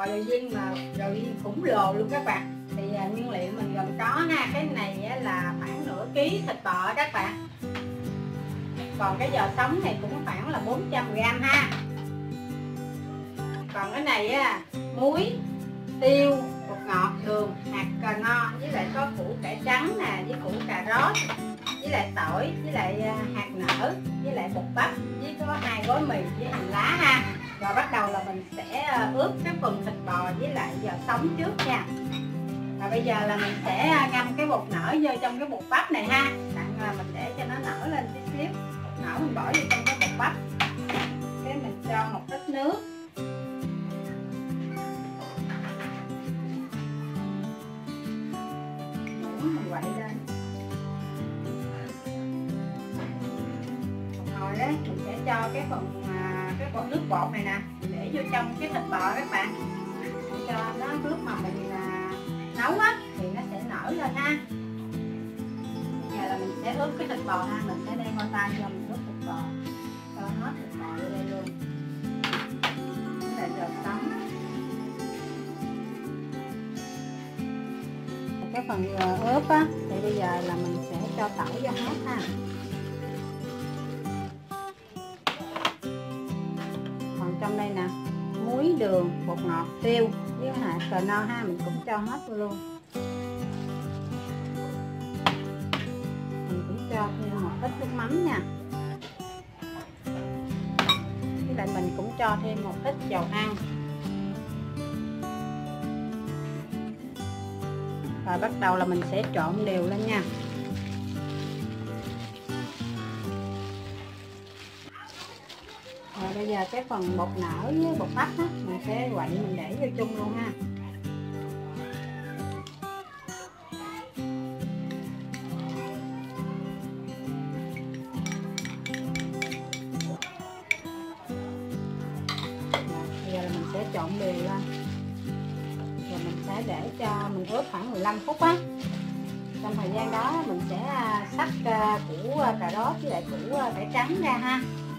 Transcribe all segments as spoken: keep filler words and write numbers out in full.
bò đồi viên mà đồi viên khủng lồ luôn các bạn. Thì uh, nguyên liệu mình gồm có ha, cái này á, là khoảng nửa ký thịt bò các bạn. Còn cái giò sống này cũng khoảng là bốn trăm gam ha. Còn cái này á, muối, tiêu, bột ngọt, đường, hạt cà no, với lại có củ cải trắng nè, với củ cà rốt, với lại tỏi, với lại hạt nở, với lại bột bắp, với có hai gói mì với hành lá ha. Rồi bắt đầu là mình sẽ ướp cái phần thịt bò với lại giò sống trước nha. Và bây giờ là mình sẽ ngâm cái bột nở vô trong cái bột bắp này ha. Đặng là mình để cho nó nở lên tí xíu. Bột nở mình bỏ vô trong cái bột bắp. Cái mình cho một ít nước. Mình quậy lên. Một hồi đấy mình sẽ cho cái phần cái bột nước bột này nè, mình để vô trong cái thịt bò các bạn. Để cho nó lúc mà mình nấu á thì nó sẽ nở lên ha. Giờ là mình sẽ ướp cái thịt bò ha, mình sẽ đem qua tay cho mình ướp thịt bò, cho hết thịt bò vô đây luôn. Với lại giò sống. Cái phần ướp á thì bây giờ là mình sẽ cho tỏi vô hết ha. Còn trong đây nè, muối, đường, bột ngọt, tiêu với hạt cà no ha, mình cũng cho hết vô luôn. Mình cũng cho thêm một ít nước mắm nha. Với lại mình cũng cho thêm một ít dầu ăn. Rồi bắt đầu là mình sẽ trộn đều lên nha. Rồi bây giờ cái phần bột nở với bột bắp á, mình sẽ quậy mình để vô chung luôn ha. Bây giờ là mình sẽ trộn đều lên. Rồi mình sẽ để cho mình ướp khoảng mười lăm phút á. Trong thời gian đó mình sẽ xắt củ cà rốt với lại củ cải trắng ra ha.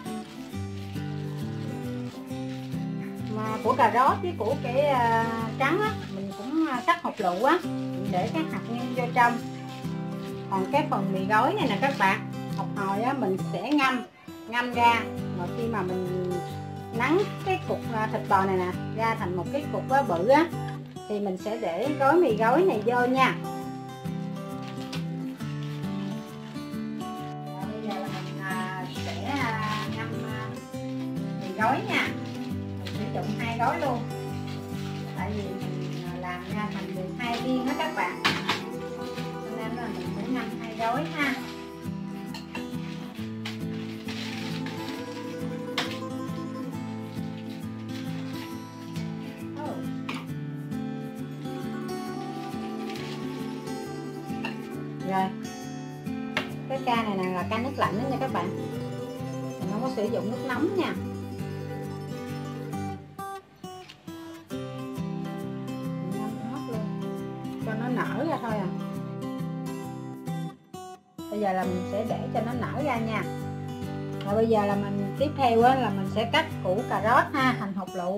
Mà của cà rốt với củ cải trắng á, mình cũng cắt hột lựu á, mình để cái hạt nêm vô trong. Còn cái phần mì gói này nè các bạn, một hồi á mình sẽ ngâm ngâm ra, rồi khi mà mình nắn cái cục thịt bò này nè ra thành một cái cục bự á thì mình sẽ để gói mì gói này vô nha. Rồi bây giờ là mình sẽ ngâm mì gói nha. Trụng hai gói luôn, tại vì mình làm ra thành mười hai viên đó các bạn, cho nên là mình phải ngâm hai gói ha. Oh. Rồi cái ca này nè là ca nước lạnh đó nha các bạn, mình không có sử dụng nước nóng nha. Nó nở ra thôi à. Bây giờ là mình sẽ để cho nó nở ra nha. Rồi bây giờ là mình tiếp theo á, là mình sẽ cắt củ cà rốt ha thành hột lựu.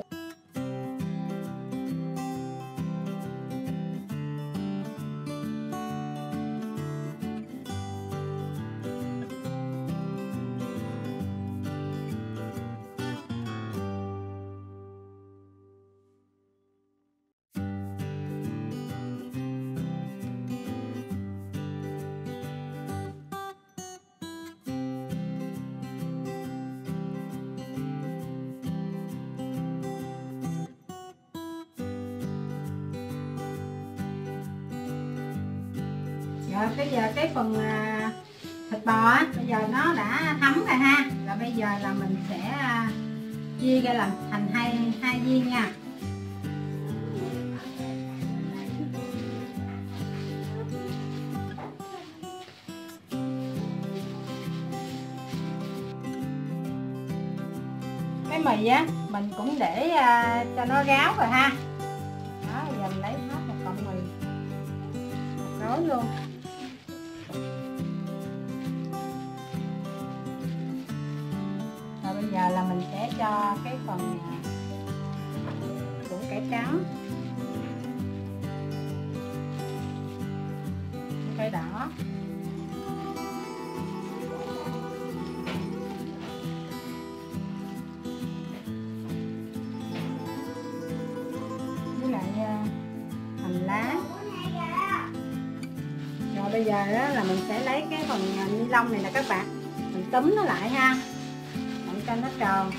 Rồi bây giờ cái phần à, thịt bò á, bây giờ nó đã thấm rồi ha. Rồi bây giờ là mình sẽ à, chia ra làm thành hai hai viên nha. Cái mì á mình cũng để à, cho nó ráo rồi ha. Đó, bây giờ mình lấy hết một cọng mì một gói luôn. Rồi bây giờ là mình sẽ cho cái phần củ cải trắng, cây đỏ, với lại hành lá. Rồi bây giờ đó là mình sẽ lấy cái phần ni lông này nè các bạn, mình túm nó lại ha, để cho nó tròn.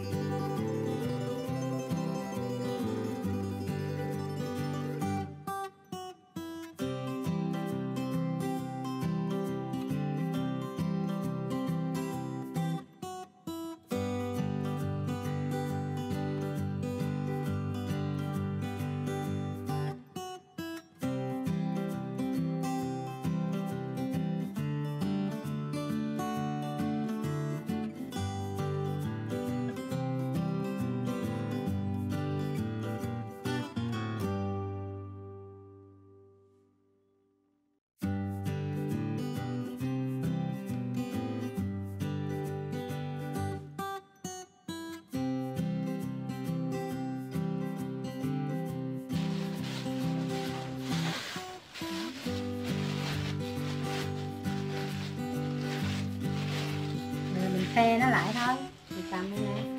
Xe nó lại thôi, mình cầm đây nè.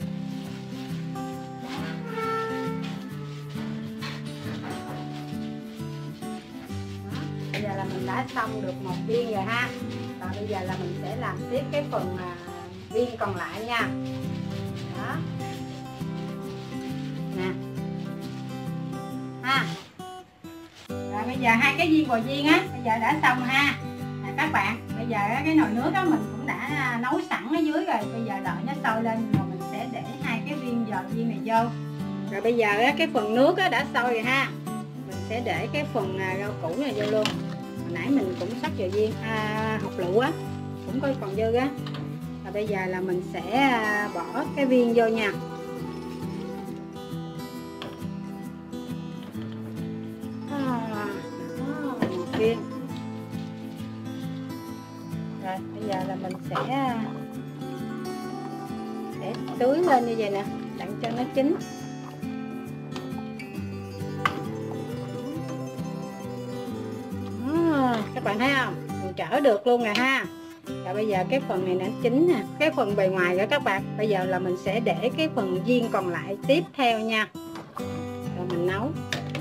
Bây giờ là mình đã xong được một viên rồi ha. Và bây giờ là mình sẽ làm tiếp cái phần uh, viên còn lại nha. Đó. Nè. Ha. Rồi bây giờ hai cái viên bò viên á, bây giờ đã xong ha. Nè các bạn, bây giờ cái nồi nước đó mình cũng đã nấu sẵn ở dưới rồi, bây giờ đợi nó sôi lên rồi mình sẽ để hai cái viên giò viên này vô. Rồi bây giờ cái phần nước đã sôi rồi ha, mình sẽ để cái phần rau củ này vô luôn. Hồi nãy mình cũng sắc giò viên à, hột lựu á cũng coi còn dư á. Rồi bây giờ là mình sẽ bỏ cái viên vô nha. À, một viên. Rồi bây giờ là mình sẽ để tưới lên như vậy nè, đặng cho nó chín. À, các bạn thấy không, mình trở được luôn rồi ha. Rồi bây giờ cái phần này nó chín nè, cái phần bề ngoài đó các bạn. Bây giờ là mình sẽ để cái phần viên còn lại tiếp theo nha. Rồi mình nấu.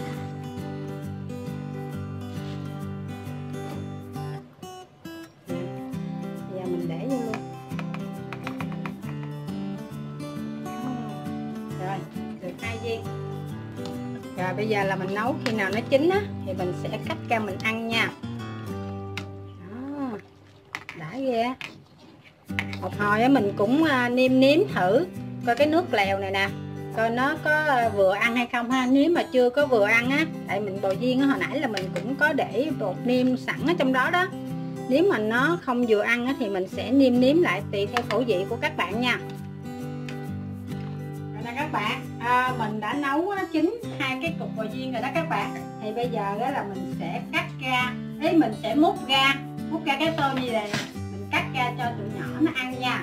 Mình để vô luôn. Rồi, được hai viên. Rồi bây giờ là mình nấu khi nào nó chín á thì mình sẽ cắt ra mình ăn nha. Đó, đã ghê. Một hồi á mình cũng nêm nếm thử coi cái nước lèo này nè, coi nó có vừa ăn hay không ha. Nếu mà chưa có vừa ăn á, tại mình bò viên á hồi nãy là mình cũng có để bột nêm sẵn ở trong đó đó. Nếu mà nó không vừa ăn á, thì mình sẽ nêm nếm lại tùy theo khẩu vị của các bạn nha. Rồi nè các bạn, à, mình đã nấu chín hai cái cục bò viên rồi đó các bạn. Thì bây giờ đó là mình sẽ cắt ra, ý mình sẽ múc ra, múc ra cái tô như này, mình cắt ra cho tụi nhỏ nó ăn nha.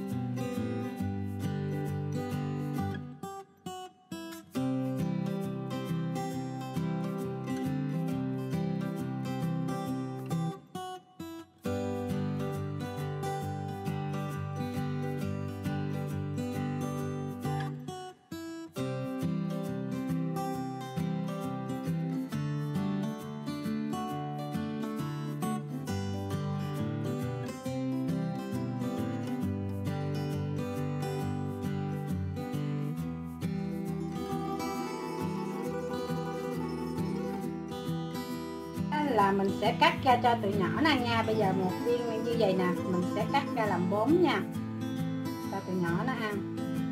Là mình sẽ cắt ra cho tụi nhỏ nè nha. Bây giờ một viên như vậy nè, mình sẽ cắt ra làm bốn nha, cho tụi nhỏ nó ăn.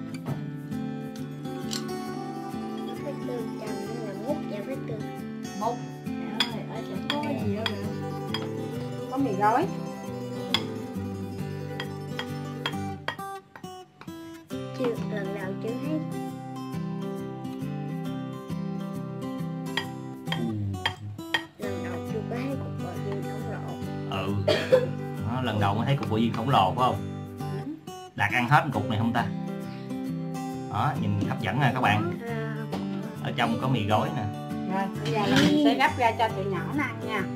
Vết tương chồng như là mút và vết tương Mút ở chỗ có gì đó nữa, có mì gói. Chưa, lần đầu chưa thấy. Ừ. Đó, lần đầu mới thấy cục bò viên khổng lồ phải không? Đạt ăn hết cục này không ta? Đó, nhìn hấp dẫn nè các bạn. Ở trong có mì gói nè. Rồi bây giờ là mình sẽ gấp ra cho tụi nhỏ nó ăn nha.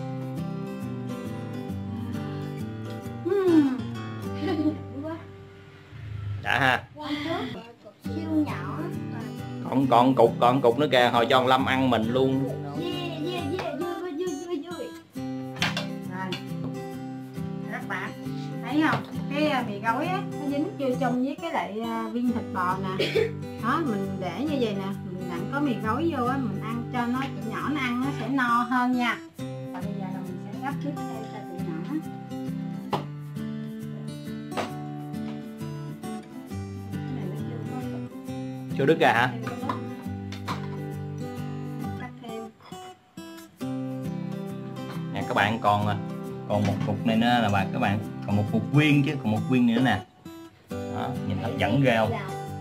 uhm. Đã ha. Siêu nhỏ. Còn còn cục còn cục nữa kìa, hồi cho ông Lâm ăn mình luôn. Yeah, yeah, yeah, vui vui vui vui. Rồi các bạn thấy không, cái mì gói á nó dính chưa chung với cái lại viên thịt bò nè. Đó mình để như vậy nè, mình đặng có mì gói vô á, mình ăn cho nó tụi nhỏ nó ăn nó sẽ no hơn nha. Và bây giờ là mình sẽ gấp tiếp theo cho tụi nhỏ. Cái này nó chưa có Chưa đứt ra hả? cắt thêm. Nè các bạn, còn còn một cục này nữa là bạn các bạn, còn một cục viên chứ, còn một viên nữa nè. Đó, nhìn hấp dẫn ghê không?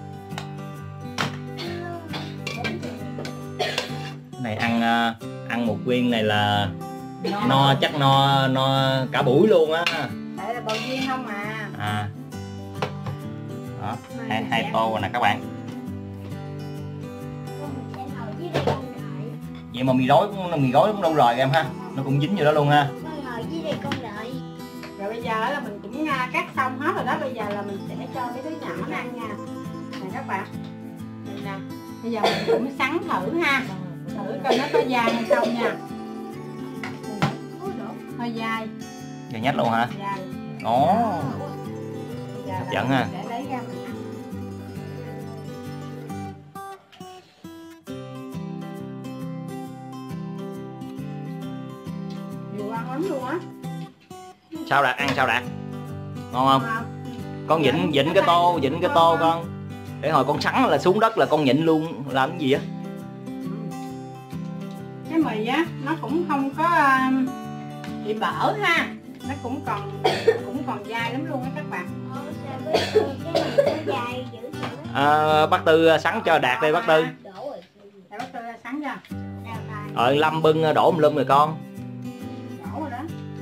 Cái này ăn ăn một viên này là No, no, chắc no no cả buổi luôn á. tại là bò viên không à. À. Đó, hai hai tô rồi nè các bạn. Vậy mà mì gói cũng mì gói cũng đâu rồi em ha, nó cũng dính vô đó luôn ha. Rồi bây giờ là mình cũng cắt xong hết rồi đó, bây giờ là mình sẽ cho mấy đứa nhỏ nó ăn nha. Nè các bạn, đây nè, bây giờ mình cũng sắn thử ha, thử coi nó có dai hay không nha. Hơi dai. Giờ nhách luôn hả? Dai. Ồ. Bây giờ là Dẫn mình ha. sẽ lấy ra mình ăn. Nhiều ăn lắm luôn á. Sao Đạt, ăn sao Đạt? Ngon không? Không. Con vịnh vịnh cái tô, vịnh cái tô con. Để hồi con sắn là xuống đất là con nhịn luôn, làm cái gì á? Cái mì á nó cũng không có uh, bị bở ha, nó cũng còn cũng còn dai lắm luôn á các bạn. À, bác Tư sắn cho Đạt đây bác Tư. Để bác Tư sắn cho. Ờ Lâm bưng đổ một lum rồi con. Đổ rồi đó.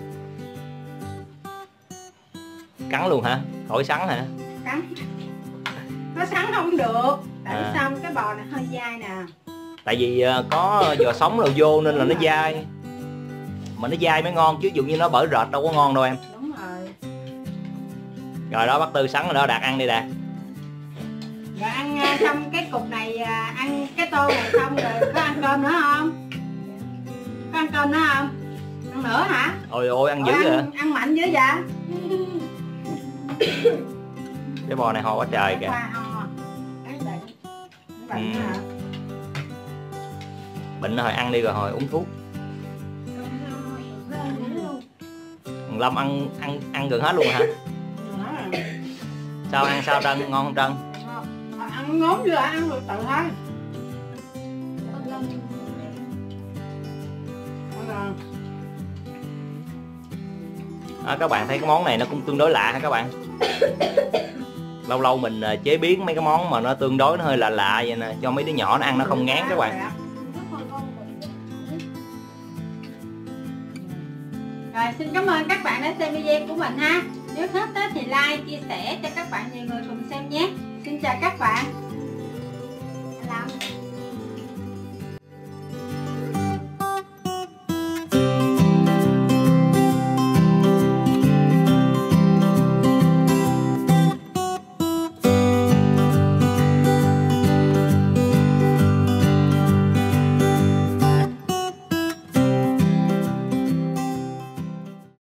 Cắn luôn hả? Khỏi sắn hả? Cắn. Nó sắn không được. Tại À. sao cái bò này hơi dai nè. Tại vì có giò sống rồi vô nên là nó dai. Mà nó dai mới ngon chứ, dụ như nó bở rệt đâu có ngon đâu em. Đúng rồi. Rồi đó bác Tư sắn rồi đó, Đạt ăn đi Đạt. Rồi ăn uh, xong cái cục này, uh, ăn cái tô này xong rồi có ăn cơm nữa không? Có ăn cơm nữa không? Ăn nữa hả? Ôi ôi ăn dữ Ủa, vậy. ăn, ăn mạnh dữ vậy? Cái bò này ho quá trời kìa. Qua ho. Cái bệnh. Cái bệnh Ừ. hả? Bệnh rồi ăn đi rồi hồi uống thuốc. Thằng Lâm ăn ăn ăn gần hết luôn hả? Sao ăn sao Trân, ngon không Trân? À, ăn ngốm chưa, ăn được tự thôi. À, các bạn thấy cái món này nó cũng tương đối lạ hả các bạn? Lâu lâu mình chế biến mấy cái món mà nó tương đối nó hơi lạ lạ vậy nè, cho mấy đứa nhỏ nó ăn nó không ngán các bạn. Rồi xin cảm ơn các bạn đã xem video của mình ha. Nếu thích thì like, chia sẻ cho các bạn nhiều người cùng xem nhé. Xin chào các bạn. Làm